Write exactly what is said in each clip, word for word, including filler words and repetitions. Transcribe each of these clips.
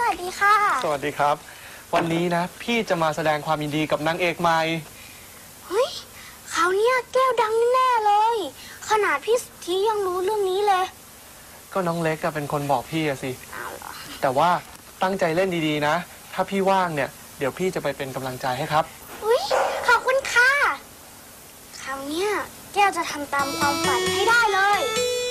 วัสดีค่ะสวัสดีครับวันนี้นะพี่จะมาแสดงความยินดีกับนางเอกใหม่เฮ้ยเขาเนี่ยแก้วดังแน่เลยขนาดพี่สุทธิยังรู้เรื่องนี้เลยก็น้องเล็กเป็นคนบอกพี่อะสิอ้าวเหรอแต่ว่าตั้งใจเล่นดีๆนะถ้าพี่ว่างเนี่ยเดี๋ยวพี่จะไปเป็นกำลังใจให้ครับอุ้ยขอบคุณค่ะคราวเนี้ยแก้วจะทำตามความฝันให้ได้เลย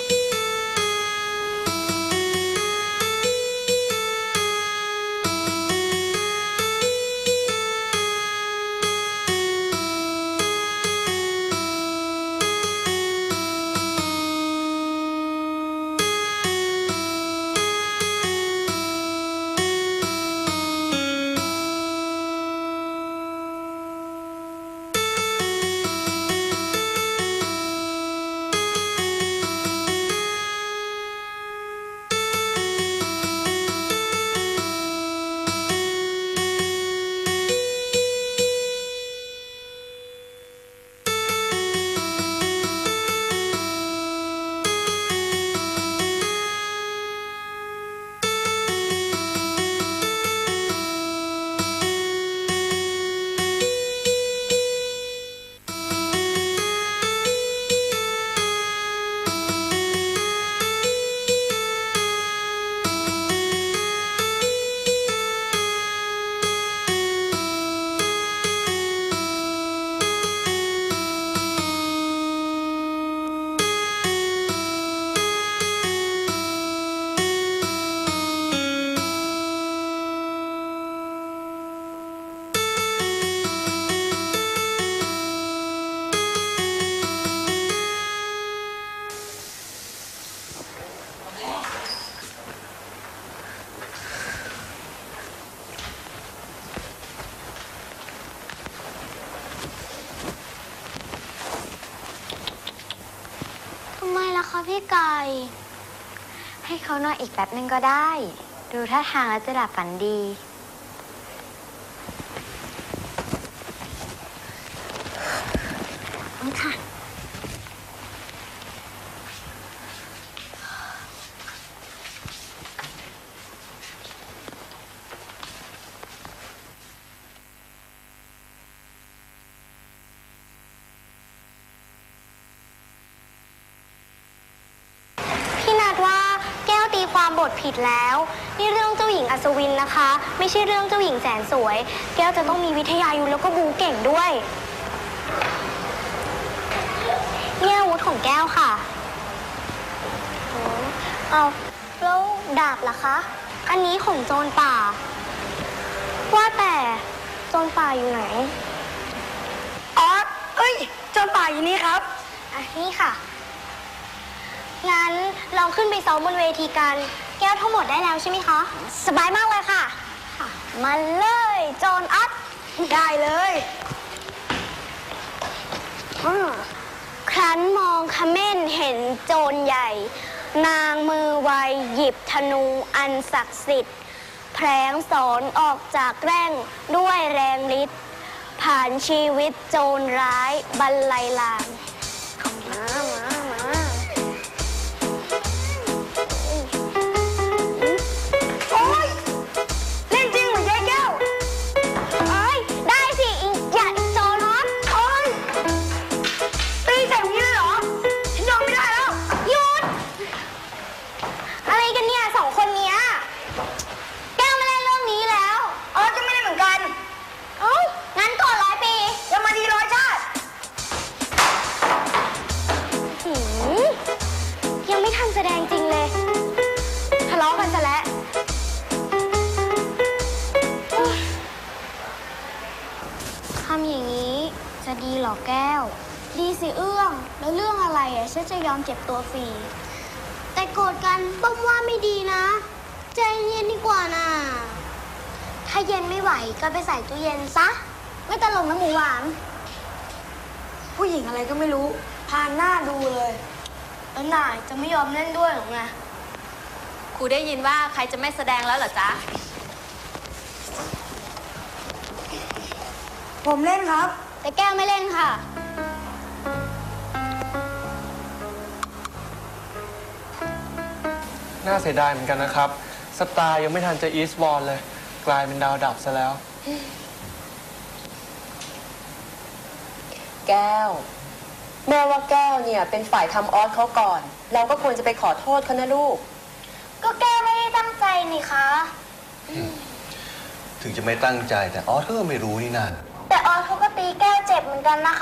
ทำไมล่ะคะพี่ไก่ให้เขานอนอีกแป๊บนึงก็ได้ดูท่าทางแล้วจะหลับฝันดีนี่ค่ะบทผิดแล้วนี่เรื่องเจ้าหญิงอัศวินนะคะไม่ใช่เรื่องเจ้าหญิงแสนสวยแก้วจะต้องมีวิทยายุทธแล้วก็บูเก่งด้วยนี่อาวุธของแก้วค่ะเอาแล้วดาบล่ะคะอันนี้ของโจรป่าว่าแต่โจรป่าอยู่ไหนอ๋อเอ้ยโจรป่าอยู่นี่ครับอ่ะนี่ค่ะงั้นลองขึ้นไปซ้อมบนเวทีกันแก้วทั้งหมดได้แล้วใช่ไหมคะสบายมากเลยค่ะมาเลยโจรอัดได้เลยครั้นมองขม้นเห็นโจรใหญ่นางมือไวหยิบธนูอันศักดิ์สิทธิ์แผลงสอนออกจากแร่งด้วยแรงฤทธิ์ผ่านชีวิตโจรร้ายบรรลัยลานมามาแสดงจริงเลยทะเลาะกันซะแล้วทำอย่างนี้จะดีหรอแก้วดีสิเอื้องแล้วเรื่องอะไรอ่ะฉันจะยอมเจ็บตัวฟรีแต่โกรธกันป้อมว่าไม่ดีนะใจเย็นดีกว่านะถ้าเย็นไม่ไหวก็ไปใส่ตู้เย็นซะไม่ตลกนะหมูหวานผู้หญิงอะไรก็ไม่รู้พาหน้าดูเลยแล้วนายจะไม่ยอมเล่นด้วยหรอไงครูได้ยินว่าใครจะไม่แสดงแล้วเหรอจ๊ะผมเล่นครับแต่แก้วไม่เล่นค่ะน่าเสียดายเหมือนกันนะครับสตาร์ยังไม่ทันจะอีสบอลเลย กลายเป็นดาวดับซะแล้วแก้ว แม่ว่าแก้วเนี่ยเป็นฝ่ายทำออสเขาก่อน เราก็ควรจะไปขอโทษเขานะลูกก็แก้วไม่ได้ตั้งใจนี่คะถึงจะไม่ตั้งใจแต่ออสก็ไม่รู้นี่นาแต่ออสเขาก็ตีแก้วเจ็บเหมือนกันนะคะ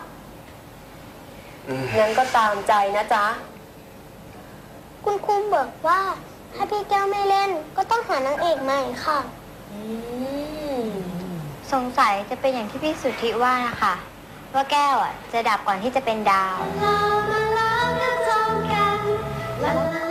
งั้นก็ตามใจนะจ๊ะคุณครูบอกว่าถ้าพี่แก้วไม่เล่นก็ต้องหานางเอกใหม่ค่ะอืมสงสัยจะเป็นอย่างที่พี่สุทธิว่านะคะว่าแก้วอ่ะจะดับก่อนที่จะเป็นดาวเรามาล้างกันทำกัน